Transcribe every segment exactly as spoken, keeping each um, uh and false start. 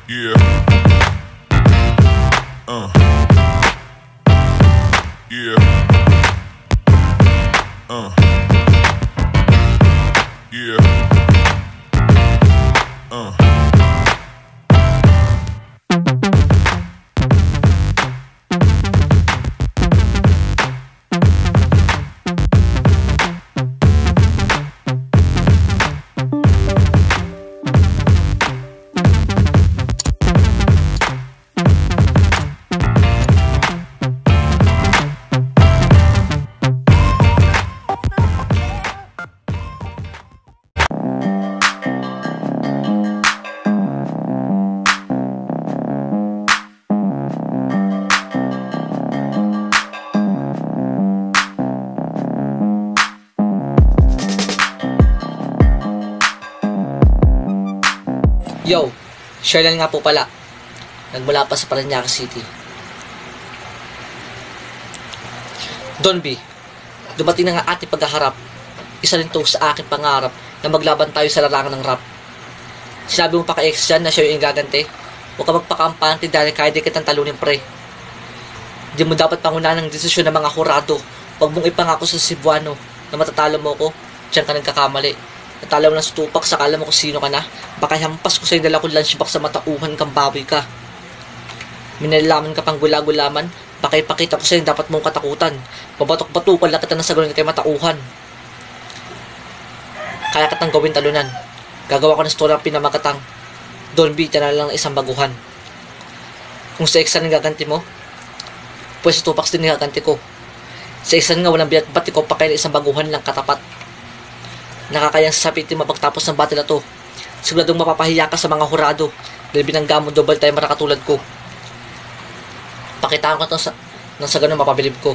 Yeah. Uh. Yeah. Uh. Yeah. Uh. Yo, Sherlan nga po pala. Nagmula pa sa Parañaque City. Don B, dumating na nga ating paghaharap. Isa rin to sa aking pangarap na maglaban tayo sa larangan ng rap. Sinabi mo pa kay ex dyan na siya yung gagante. Huwag ka magpakampante dahil kaya di kitang talunin pre. Di mo dapat pangunahan ng desisyon ng mga hurado. Huwag mong ipangako sa Cebuano na matatalo mo ko. Diyan ka nagkakamali. Natala mo ng stupak, sakala mo kung sino ka na. Baka hampas ko sa'yo dala kong lunchbox sa matauhan kang baboy ka. Minalaman ka pang gula-gulaman. Baka ipakita ko sa'yo dapat mong katakutan. Babatok-batukan lang kita ng sagunin kay matauhan. Kaya katang gawin talunan. Gagawa ko ng story ang pinamagatang. Don B, na lang ng isang baguhan. Kung sa exan ang gaganti mo, pues sa tupax din ang gaganti ko. Sa exan nga walang biyak ba't ikaw pa kaya isang baguhan lang katapat. Nakakayang sasapitin mapagtapos ng battle na to. Siguradong mapapahiya ka sa mga hurado dahil binangga mo double time mara katulad ko. Pakitaan ko ito sa, nang sa ganun mapabilib ko.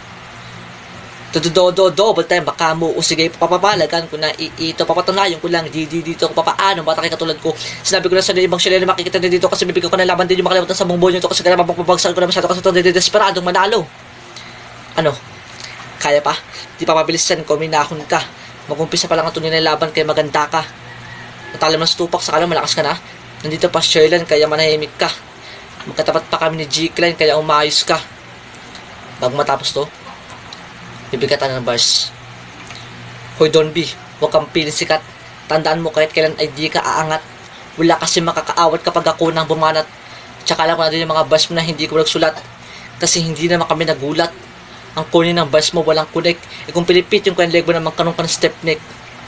Tududodo double time baka mo o sige papapalagan ko na ito papatunayan ko lang di di dito ko papaano bata kay katulad ko. Sinabi ko na sa ibang sila na makikita na dito kasi bibigyan ko ng laban din yung makalimutan sa buong buhay nito kasi kaya mapapabagsak ko na masyado kasi ito desperadong manalo. Ano? Kaya pa? Di pa mabilisan ko minahon ka. Mag-umpisa pa lang ang tunay na laban kaya maganda ka. Natala mo ng stupak, sakala malakas ka na. Nandito pa Sherlan kaya manahimik ka. Magkatapat pa kami ni G. Klein kaya umayos ka. Bago matapos to, bibigatan ng bars. Hoy Don B, huwag kang piling sikat. Tandaan mo kahit kailan ay di ka aangat. Wala kasi makakaawat kapag ako nang bumanat. Tsaka lang ko na din yung mga bars mo na hindi ko nagsulat. Kasi hindi naman kami nagulat. Ang kunin ng bars mo walang connect. E kung pilipit yung kanyang leg mo naman kanong ka ng step neck.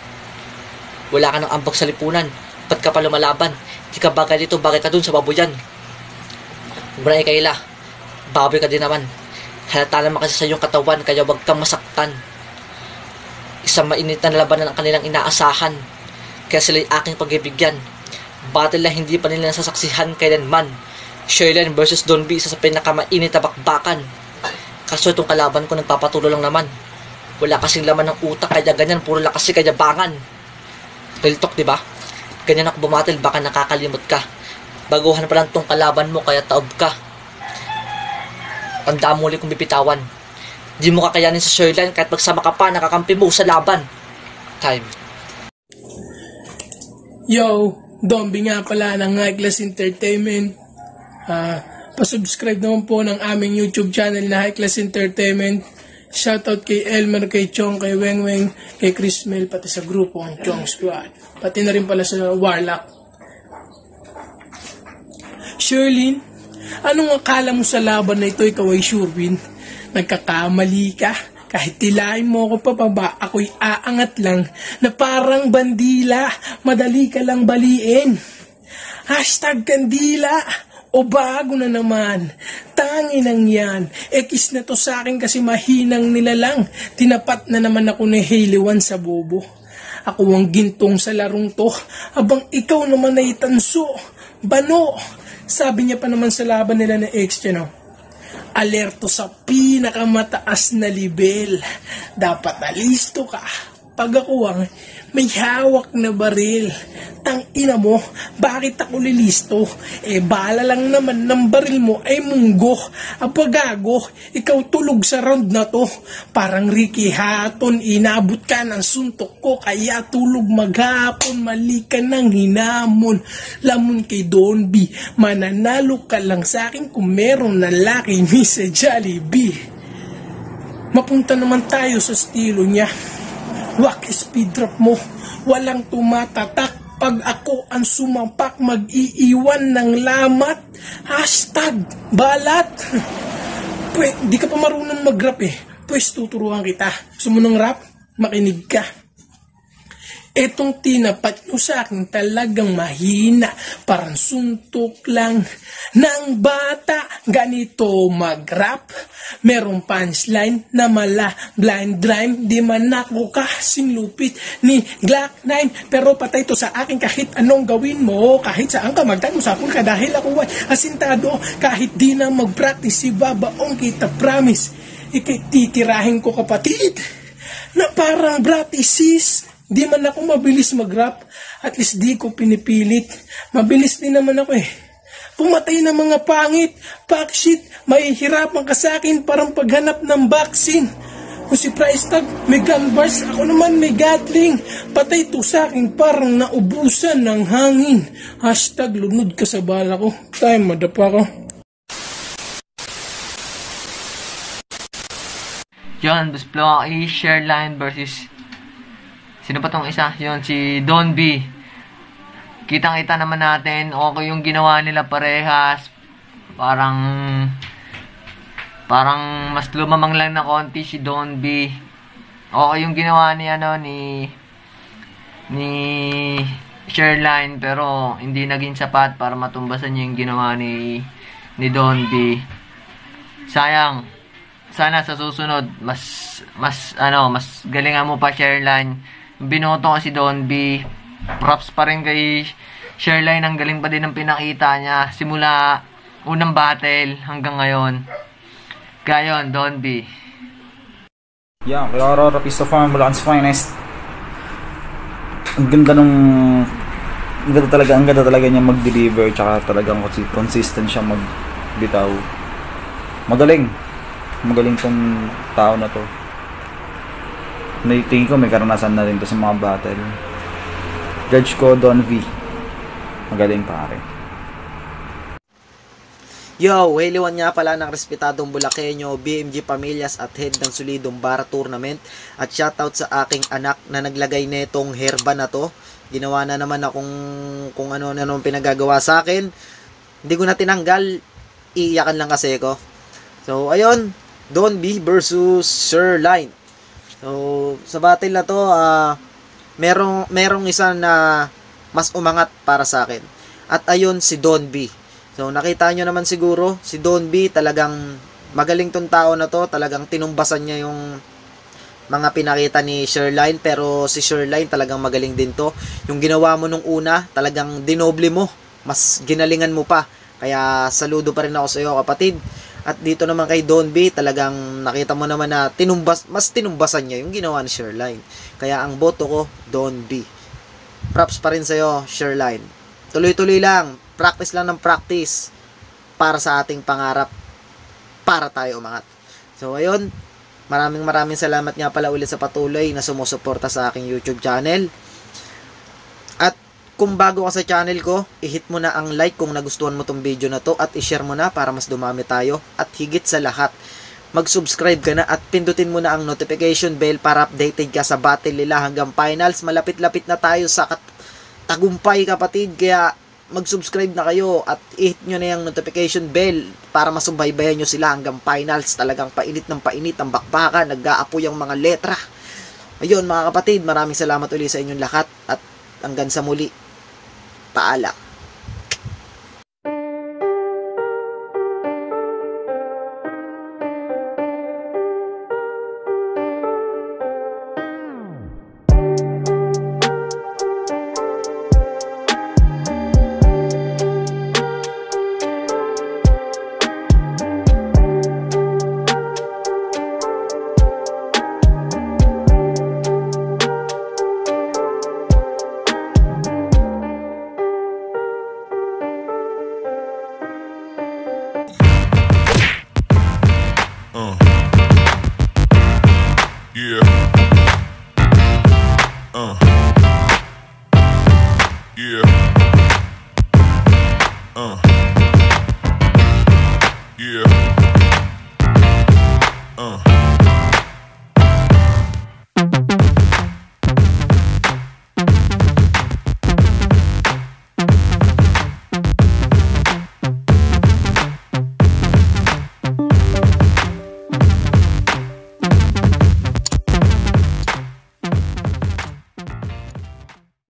Wala ka ng ambag sa lipunan. Ba't ka pa lumalaban? Di ka bagay dito, bagay ka dun sa baboyan. Huwag mo na ikaila. Baboy ka din naman. Halata naman kasi sa iyong katawan, kaya huwag kang masaktan. Isang mainit na labanan ang kanilang inaasahan. Kaya sila'y aking pagbibigyan. Battle na hindi pa nila nasasaksihan kailanman. Sherlan versus Don B, isa sa pinakamainit na bakbakan. Kaso itong kalaban ko nagpapatulo lang naman. Wala kasing laman ng utak kaya ganyan, puro lang kasi kaya bangan. Real talk, diba? Ganyan ako bumatil, baka nakakalimot ka. Baguhan pa lang itong kalaban mo kaya taob ka. Tandaan mo ulit kung bipitawan. Di mo kakayanin sa Sherlan kahit magsama ka pa, nakakampi mo sa laban. Time. Yo, Dombi nga pala ng High Class Entertainment. Ah... Uh, Pa-subscribe naman po ng aming YouTube channel na High Class Entertainment. Shoutout kay Elmer, kay Chong, kay Weng Weng, kay Chris Mel, pati sa grupo ang Chong Squad. Pati na rin pala sa Warlock. Sherlyn, anong akala mo sa laban na ito? Ikaw ay sure win. Nagkakamali ka. Kahit tilahin mo ako papaba, ako'y aangat lang na parang bandila. Madali ka lang baliin. Hashtag kandila. O bago na naman, tanginang yan, ekis na to sa akin kasi mahinang nilalang, tinapat na naman ako ni Hailey One sa bobo. Ako ang gintong sa larong to, abang ikaw naman ay tanso, bano. Sabi niya pa naman sa laban nila na ex niya, no? Alerto sa pinakamataas na level, dapat alisto ka pag ako ang may hawak na baril. Tang ina mo, bakit ako lilisto? Eh, bala lang naman ng baril mo ay munggo. Apagago, ikaw tulog sa round na to. Parang Ricky Hatton, inabot ka ng suntok ko, kaya tulog maghapon, mali ka ng hinamon. Lamon kay Don B, mananalo ka lang sa akin kung meron na laki mi sa Jollibee. Mapunta naman tayo sa estilo niya. Wak speed drop mo, walang tumatatak. Pag ako ang sumampak, mag-iiwan ng lamat. Hashtag balat. Pwede, di ka pa marunong mag-rap eh. Pwes tuturuan kita. Gusto mo ng rap? Makinig ka. Etong tinapat nyo sa akin talagang mahina. Parang suntok lang ng bata. Ganito mag-rap. Merong punchline na mala blind rhyme. Di man ako kasing lupit ni Glock nine. Pero patay to sa akin kahit anong gawin mo. Kahit saan ka magtag, usapon ka dahil ako ay asintado. Kahit di na mag-practice, si babaong kita promise. Ikititirahin ko kapatid na parang bratisis. Di man ako mabilis mag-rap, at least di ko pinipilit. Mabilis din naman ako eh. Pumatay ng mga pangit, pack shit, mahihirapan ka sa akin parang paghanap ng vaccine. Kung si Price Tag may gun bars, ako naman may gatling. Patay to sa akin parang naubusan ng hangin. Hashtag lunod ka sa bala ko. Time, madapa ko. Yun, Busblo, i-share line versus sino pa tong isa? Yun, si Don B. Kitang-kita naman natin, okay yung ginawa nila parehas. Parang, parang mas lumamang lang na konti si Don B. Okay yung ginawa ni, ano, ni, ni Sherline, pero hindi naging sapat para matumbasan niya yung ginawa ni, ni Don B. Sayang. Sana sa susunod, mas, mas, ano, mas galingan mo pa, Sherline. Binoto ko si Don B. Props pa rin kay Sherline. Ang galing pa din ng pinakita niya. Simula unang battle hanggang ngayon. Kaya yun, Don B. Yeah, kay Aurora Pista Farm, Bulacan's Finest. Ang ganda nung... Ang ganda talaga, ang ganda talaga niya mag-deliver. Tsaka talagang consistent siya magbitaw. Magaling. Magaling tong tao na to. Tingin ko may karanasan na rin to sa mga battle. Judge ko, Don V. Magaling pare. Yo, heliwan nga pala ng respetadong Bulakenyo, B M G Pamilyas at head ng Solidong Bar Tournament. At shoutout sa aking anak na naglagay netong herba na to. Ginawa na naman akong kung ano-ano pinagagawa sa akin. Hindi ko na tinanggal. Iiyakan lang kasi ko. So, ayun. Don B versus Sherline. So, sa battle na to, uh, merong, merong isa na mas umangat para sa akin. At ayun, si Don B. So, nakita nyo naman siguro, si Don B talagang magaling tong tao na to. Talagang tinumbasan niya yung mga pinakita ni Sherline. Pero si Sherline talagang magaling din to. Yung ginawa mo nung una, talagang dinoble mo. Mas ginalingan mo pa. Kaya saludo pa rin ako sa iyo, kapatid. At dito naman kay Don B, talagang nakita mo naman na tinumbas, mas tinumbasan niya yung ginawa ni Sherline. Kaya ang boto ko, Don B. Props pa rin sa'yo, Sherline. Tuloy-tuloy lang. Practice lang ng practice para sa ating pangarap. Para tayo umangat. So, ayun. Maraming maraming salamat nga pala ulit sa patuloy na sumusuporta sa aking YouTube channel. At kung bago ka sa channel ko, i-hit mo na ang like kung nagustuhan mo tong video na to at i-share mo na para mas dumami tayo. At higit sa lahat, mag-subscribe ka na at pindutin mo na ang notification bell para updated ka sa battle nila hanggang finals. Malapit-lapit na tayo sa tagumpay, kapatid. Kaya mag-subscribe na kayo at i-hit nyo na yung notification bell para masubaybayan nyo sila hanggang finals. Talagang painit ng painit ang bakbakan, nag-aapoy ang mga letra. Ayun mga kapatid, maraming salamat ulit sa inyong lahat at hanggang sa muli. Paalam. Yeah. Uh. Yeah.